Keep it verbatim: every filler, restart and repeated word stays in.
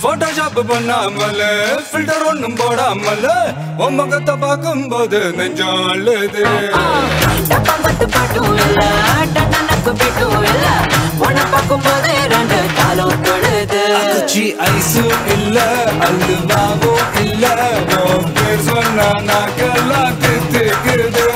Photoshop பண்ணாமல் filter ஒன்னும் போடாமல் உன் முகத்தை பார்க்கும் போது நெஞ்சம் அழுது ஐஸும் இல்ல அல்வாவும் இல்ல பேர் சொன்னா நாக்கெல்லாம் தித்துக்குது